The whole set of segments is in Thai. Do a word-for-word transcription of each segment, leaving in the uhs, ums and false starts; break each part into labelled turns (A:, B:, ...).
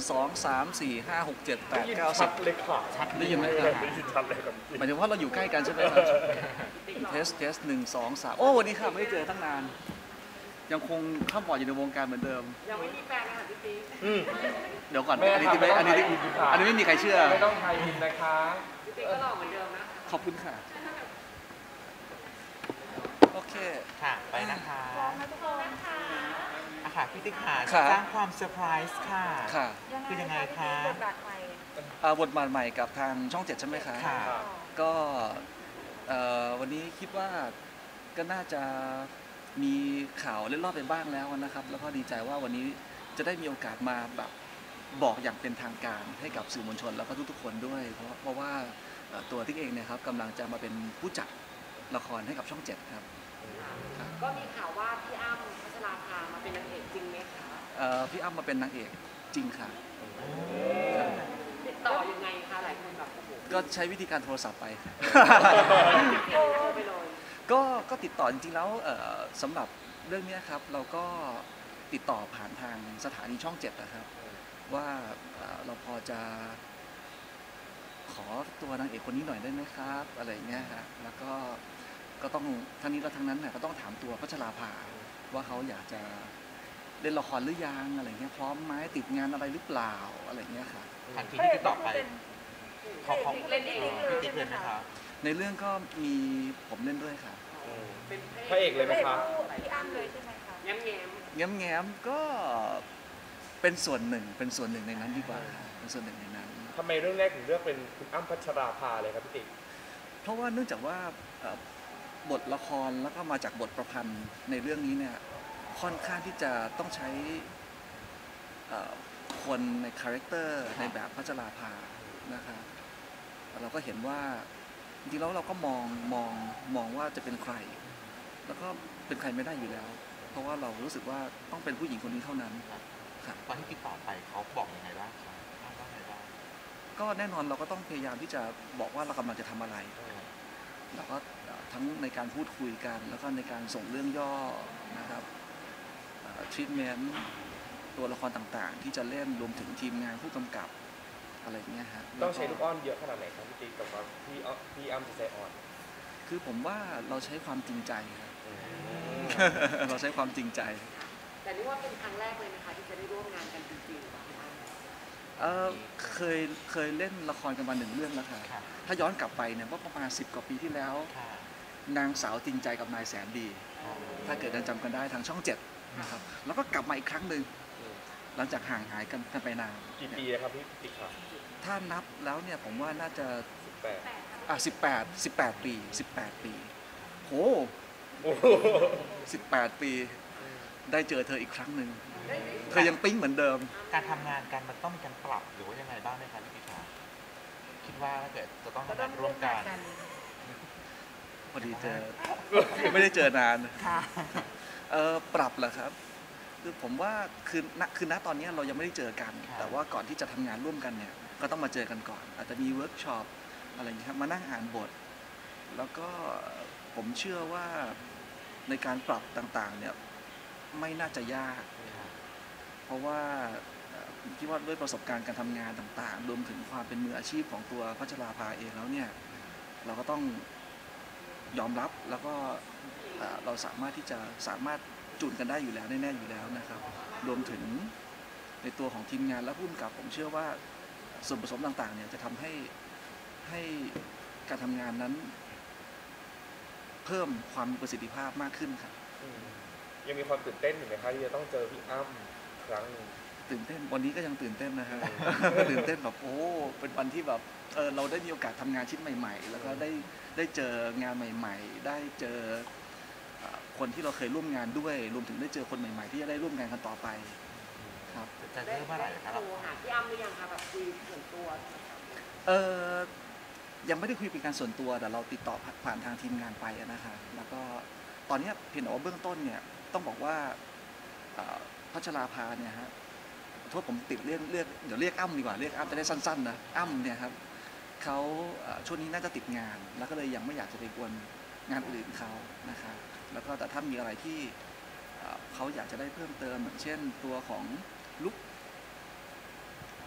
A: สองสามสี่ห้าหกเจ็ดแปดเก้าสิบ
B: เลยค่ะชัด
A: ได้ยินไหมครับ
B: ได้ยินชัดเลยครับ
A: หมายถึงว่าเราอยู่ใกล้กันใช่ไหมครับเทสเทสหนึ่งสองสามโอ้วันนี้ค่ะไม่ได้เจอตั้งนานยังคงข้ามบอดอยู่ในวงการเหมือนเดิม
C: ยังไม่มีแฟนนะคะพี่ติ๊ก
A: เดี๋ยวก่อนอันนี้ที่ไม่อันนี้อันนี้ไม่มีใครเชื่อ
B: ไม่ต้องไทยอินนะคะ
C: พี่ติ๊กก็หล่อเหมือนเดิมนะ
A: ขอบคุณค่ะโอเค
D: ค่ะไปนะคะ
E: พร้อมนะทุกคนนะคะ
D: อะค่ะพี่ติ๊กค่ะสร้างความเซอร์ไพรส์ค่ะคือยังไงคะ
E: บทบาทใหม่
A: บทบาทใหม่กับทางช่องเจ็ดใช่ไหมคะก็วันนี้คิดว่าก็น่าจะมีข่าวเล่นรอบไปบ้างแล้วนะครับแล้วก็ดีใจว่าวันนี้จะได้มีโอกาสมาแบบบอกอย่างเป็นทางการให้กับสื่อมวลชนแล้วก็ทุกๆคนด้วยเพราะเพราะว่าตัวติ๊กเองเนี่ยครับกำลังจะมาเป็นผู้จัดละครให้กับช่องเจ็ดครับ
C: ก็มีข่าวว่าพี่อ้ำพัชราภามาเป็นนางเอกจริงไหมคะ
A: พี่อ้ำมาเป็นนางเอกจริงค่ะ
C: ติดต่อยังไงคะหลายคนแบบ
A: ก็ใช้วิธีการโทรศัพท์ไป
C: โทรไปเลย
A: ก็ก็ติดต่อจริงๆแล้วสำหรับเรื่องนี้ครับเราก็ติดต่อผ่านทางสถานีช่องเจ็ดนะครับว่าเราพอจะขอตัวนางเอกคนนี้หน่อยได้ไหมครับอะไรเงี้ยฮะแล้วก็ก็ต้องทั้งนี้และทั้งนั้นเนี่ยก็ต้องถามตัวพัชราภาว่าเขาอยากจะเล่นละครหรือยังอะไรเงี้ยพร้อมไหมติดงานอะไรหรือเปล่าอะไรเงี้ยค่ะ
D: ทันทีที่ติดต่อไปเขาเขา
E: เล่นเอง
D: พี่ติ๊กเลยนะคะ
A: ในเรื่องก็มีผมเล่นด้วยค่ะ
B: พระเอกเลยไหมครับ
E: พี่อ้ำเลยใช่ไหมคะ
C: แง้มแง้ม
A: แง้มแง้มก็เป็นส่วนหนึ่งเป็นส่วนหนึ่งในนั้นดีกว่าเป็นส่วนหนึ่งในนั้น
B: ทำไมเรื่องแรกถึงเลือกเป็นคุณอ้ำพัชราภาเลยครับพี่ติ๊ก
A: เพราะว่าเนื่องจากว่าบทละครแล้วก็มาจากบทประพันธ์ในเรื่องนี้เนี่ยค่อนข้างที่จะต้องใช้คนในคาแรคเตอร์ในแบบพัชราภานะคะเราก็เห็นว่าจริงๆแล้วเราก็มองมองมองว่าจะเป็นใครแล้วก็เป็นใครไม่ได้อยู่แล้วเพราะว่าเรารู้สึกว่าต้องเป็นผู้หญิงคนนี้เท่านั้น
D: ตอนที่ติดต่อไปเขาบอกยังไงบ้าง
A: ก็แน่นอนเราก็ต้องพยายามที่จะบอกว่าเรากำลังจะทำอะไรแล้วก็ทั้งในการพูดคุยกันแล้วก็ในการส่งเรื่องย่อนะครับทรีทเมนต์ตัวละครต่างๆที่จะเล่นรวมถึงทีมงานผู้กำกับอะไรเงี้ยฮะ
B: ต้องใช้ลูกอ้อนเยอะขนาดไหนครับพี่ติ๊กกับว่าพี่พี่อ้ำจะใช้อ่อน
A: คือผมว่าเราใช้ความจริงใจครับเราใช้ความจริงใจ
C: แต่นี่ว่าเป็นครั้งแรกเลยนะคะที่จะได้ร่วมงานกันจริงๆ
A: เออเคยเคยเล่นละครกันมาหนึ่งเรื่องแล้วค่ะถ้าย้อนกลับไปเนี่ยว่าประมาณสิบกว่าปีที่แล้วนางสาวจริงใจกับนายแสนดีถ้าเกิดยังจำกันได้ทางช่องเจ็ดนะครับแล้วก็กลับมาอีกครั้งหนึ่งหลังจากห่างหายกันกันไปนาน
B: กี่ปีครับพี่ติ๊กครับ
A: ถ้านับแล้วเนี่ยผมว่าน่าจะ
B: สิบแปด
A: อ่ะสิบแปดสิบแปดปีสิบแปดปีโหสิบแปดปีได้เจอเธออีกครั้งหนึ่งเธอยังปิ๊งเหมือนเดิม
D: การทำงานกันมันต้องมีการปรับหรือว่ายังไงบ้างไหมคะพี่ติ๊กคิดว่าถ้าเกิดจะต้องทำงานร่วมกัน
A: พอดีเจอไม่ได้เจอนานเออปรับเหรอครับคือผมว่าคือณคือณตอนนี้เรายังไม่ได้เจอกันแต่ว่าก่อนที่จะทำงานร่วมกันเนี่ยก็ต้องมาเจอกันก่อนอาจจะมีเวิร์กช็อปอะไรอย่างนี้ครับมานั่งอ่านบทแล้วก็ผมเชื่อว่าในการปรับต่างๆเนี่ยไม่น่าจะยากเพราะว่าผมคิดว่าด้วยประสบการณ์การทำงานต่างๆรวมถึงความเป็นมืออาชีพของตัวพัชราภาเองแล้วเนี่ยเราก็ต้องยอมรับแล้วก็เราสามารถที่จะสามารถจูนกันได้อยู่แล้วแน่ๆอยู่แล้วนะครับรวมถึงในตัวของทีมงานและผู้กำกับผมเชื่อว่าส่วนผสมต่างๆเนี่ยจะทำให้ให้การทำงานนั้นเพิ่มความมีประสิทธิภาพมากขึ้นครับ
B: ยังมีความตื่นเต้นอยู่ไหมคะที่จะต้องเจอพี่อ้ำครั้งนึง
A: ตื่นเต้นวันนี้ก็ยังตื่นเต้นนะฮะตื่นเต้นแบบโอ้เป็นวันที่แบบเออเราได้มีโอกาสทำงานชิ้นใหม่ๆแล้วก็ได้ได้เจองานใหม่ๆได้เจอคนที่เราเคยร่วมงานด้วยรวมถึงได้เจอคนใหม่ๆที่จะได้ร่วมงานกันต่อไปครับ
D: จะเริ่มเมื่อไหร่ครับ
C: โทรหาพี่อ้ำหรือยังคะแบบคุยส่วนตัว
A: เออยังไม่ได้คุยเป็นการส่วนตัวแต่เราติดต่อผ่านทางทีมงานไปนะคะแล้วก็ตอนนี้เพียงแต่ว่าเบื้องต้นเนี่ยต้องบอกว่าพัชราภาเนี่ยฮะโทษผมติดเรียกเรียกเดี๋ยวเรียกอ้ำดีกว่าเรียกอ้ำจะได้สั้นๆนะอ้ำเนี่ยครับเขาช่วงนี้น่าจะติดงานแล้วก็เลยยังไม่อยากจะไปกวนงานอื่นเขานะคะแล้วก็แต่ถ้ามีอะไรที่เขาอยากจะได้เพิ่มเติมอย่างเช่นตัวของลุค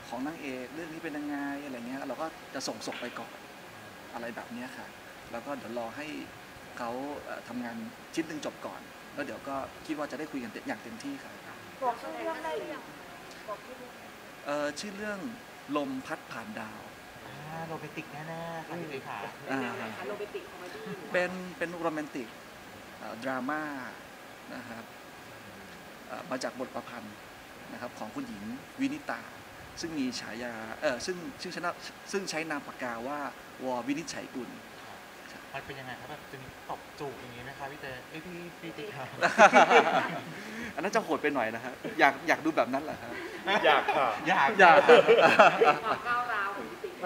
A: ของนางเอกเรื่องนี้เป็นยังไงอะไรเงี้ยเราก็จะส่งส่งไปก่อนอะไรแบบเนี้ยค่ะแล้วก็เดี๋ยวรอให้เขาเอ่อทำงานชิ้นหนึ่งจบก่อนแล้วเดี๋ยวก็คิดว่าจะได้คุยกันอย่างเต็มที่ค่ะ
E: บอกชื่อเรื่องได้หรือยังบอกชื่อเรื่อง
A: เอ่อชื่อเรื่องลมพัดผ่านดาว
D: อ่าโรแมนติกแน่ๆค่ะพี่ติ๊กค่ะ
C: เป็นแนวไหนคะโรแมนติกคอมเมดี้
A: เป็นเป็นโรแมนติกเอ่อดราม่านะครับเอ่อมาจากบทประพันธ์นะครับของคุณหญิงวินิตา ซึ่งมีฉายาเออซึ่งซึ่งชนะซึ่งใช้นามปากกาว่าวอวินิจฉัยกุล
D: มันเป็นยังไงครับแบบจะมีตบจูบอย่างนี้ไหมคะพี่เต้เอ้ยพี่พี่ติ๊กค่ะ
A: อันนั้นจะโหดไปหน่อยนะฮะอยากอยากดูแบบนั้นเหรอครับ
B: อยากค่ะ
D: อยาก
A: อยาก
C: ความก้าวร้าวของพี่ติ๊ก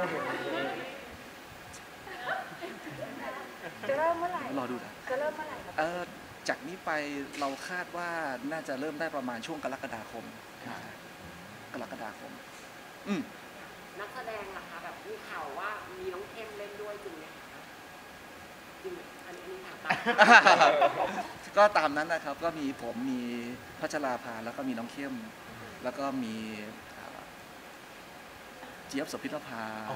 E: จะเริ่มเมื่อไหร่
A: รอดูนะ
E: จะเริ่มเมื่อไหร่ครับ
A: เออจากนี้ไปเราคาดว่าน่าจะเริ่มได้ประมาณช่วงกรกฎาคมกรกฎาคมอืม
C: นักแสดงล่ะคะแบบมีข่าวว่ามีน้องเข้มเล่นด้วยจริงไหมคะจริงอันนี้นี่ถามตาม
A: ก็ตามนั้นนะครับก็มีผมมีพัชราภาแล้วก็มีน้องเข้ม แล้วก็มีเอ่อเจี๊ยบโสภิรภา
D: อ๋อ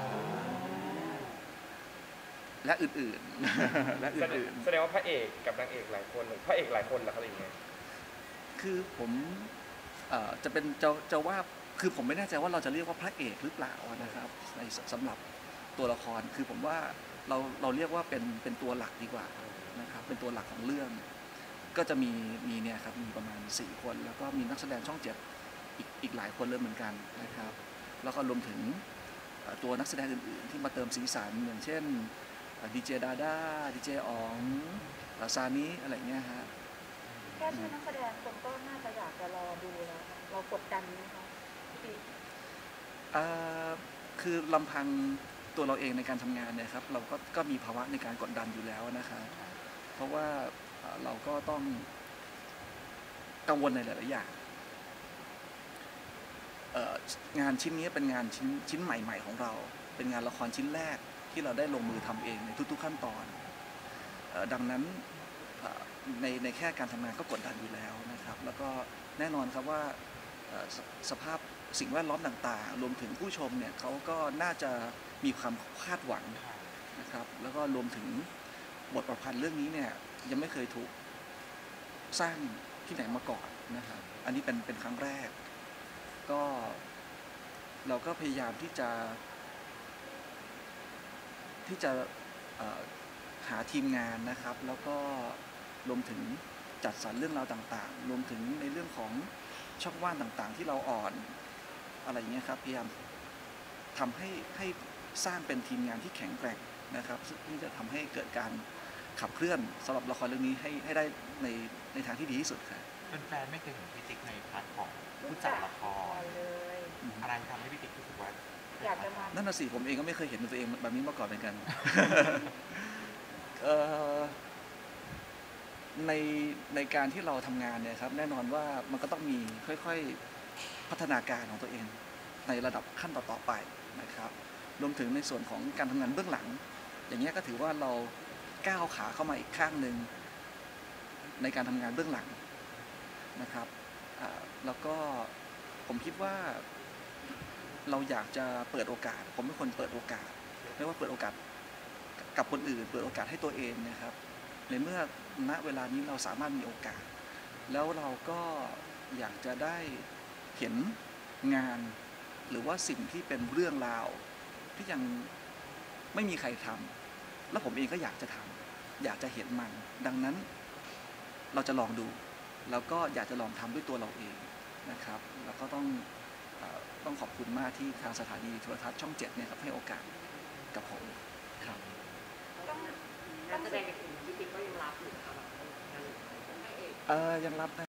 A: และอื่นๆ และ
B: แสดง
A: อื่น
B: แสดงว่าพระเอกกับนางเอกหลายคนหรือพระเอกหลายคนเหรอครับอย่างเงี้ย
A: ๆคือผมเอ่อจะเป็นจะจะว่าคือผมไม่แน่ใจว่าเราจะเรียกว่าพระเอกหรือเปล่านะครับในสำหรับตัวละครคือผมว่าเราเราเรียกว่าเป็นเป็นตัวหลักดีกว่านะครับเป็นตัวหลักของเรื่อง ก็จะมีมีเนี่ยครับมีประมาณสี่คน แล้วก็มีนักแสดงช่องเจ็ดอีกอีกหลายคนเลยเหมือนกันนะครับแล้วก็รวมถึงเอ่อตัวนักแสดงอื่นๆ ที่มาเติมสีสันอย่างเช่นดีเจดาด้าดีเจอ๋องเอ่อซานิอะไรเงี้ยฮะ
E: แค่ชื่อนักแสดงคนก็น่าจะอยากจะรอดูแล้วค่ะเรากดดันไหมคะพี่ติ๊ก
A: เอ่อคือลำพังตัวเราเองในการทำงานเนี่ยครับเราก็ก็มีภาวะในการกดดันอยู่แล้วนะครับเพราะว่าเอ่อเราก็ต้องกังวลในหลายๆอย่างเอ่องานชิ้นนี้เป็นงานชิ้นชิ้นใหม่ ๆ ของเรา เป็นงานละครชิ้นแรกที่เราได้ลงมือทำเองในทุกๆขั้นตอนเอ่อดังนั้นเอ่อในในแค่การทำงานก็กดดันอยู่แล้วนะครับ แล้วก็แน่นอนครับว่าเอ่อสสภาพสิ่งแวดล้อมต่างๆ รวมถึงผู้ชมเนี่ยเขาก็น่าจะมีความคาดหวังนะครับ แล้วก็รวมถึงบทประพันธ์เรื่องนี้เนี่ยยังไม่เคยถูกสร้างที่ไหนมาก่อนนะครับ อันนี้เป็นเป็นครั้งแรก ก็เราก็พยายามที่จะที่จะเอ่อหาทีมงานนะครับ แล้วก็รวมถึงจัดสรรเรื่องราวต่างๆ รวมถึงในเรื่องของช่องว่างต่างๆ ที่เราอ่อนอะไรอย่างเงี้ยครับพยายามทำให้ให้สร้างเป็นทีมงานที่แข็งแกร่งนะครับซึ่งที่จะทำให้เกิดการขับเคลื่อนสำหรับละครเรื่องนี้ให้ให้ได้ในในทางที่ดีที่สุดครับ
D: เป็นแฟนไม่เคยเห็นพี่ติ๊กในพาร์ทของผู้จัดละคร
E: เลย
D: อะไรทำให้พี่ติ๊กรู้สึกว่า
E: อยากจะมา
A: นั่นน่ะสิผมเองก็ไม่เคยเห็นตัวเองแบบนี้มาก่อนเหมือนกัน เอ่อในในการที่เราทำงานเนี่ยครับแน่นอนว่ามันก็ต้องมีค่อยๆพัฒนาการของตัวเองในระดับขั้นต่อๆไปนะครับรวมถึงในส่วนของการทำงานเบื้องหลัง อย่างเงี้ยก็ถือว่าเราก้าวขาเข้ามาอีกข้างหนึ่งในการทำงานเบื้องหลังนะครับอ่าแล้วก็ผมคิดว่าเราอยากจะเปิดโอกาสผมเป็นคนเปิดโอกาสไม่ว่าเปิดโอกาสกับคนอื่นเปิดโอกาสให้ตัวเองนะครับในเมื่อณเวลานี้เราสามารถมีโอกาส แล้วเราก็อยากจะได้เห็นงานหรือว่าสิ่งที่เป็นเรื่องราวที่ยังไม่มีใครทำแล้วผมเองก็อยากจะทำอยากจะเห็นมัน ดังนั้นเราจะลองดู แล้วก็อยากจะลองทำด้วยตัวเราเองนะครับแล้วก็ต้องเอ่อต้องขอบคุณมากที่ทางสถานีโทรทัศน์ช่องเจ็ดเนี่ยครับให้โอกาสกับผมครับ
E: ต้อง
C: นักแสดงกับกลุ่มพี่ติ๊กก็ยังรับอยู่ค่ะแบบงานพระเอก
A: เออยังรับนะ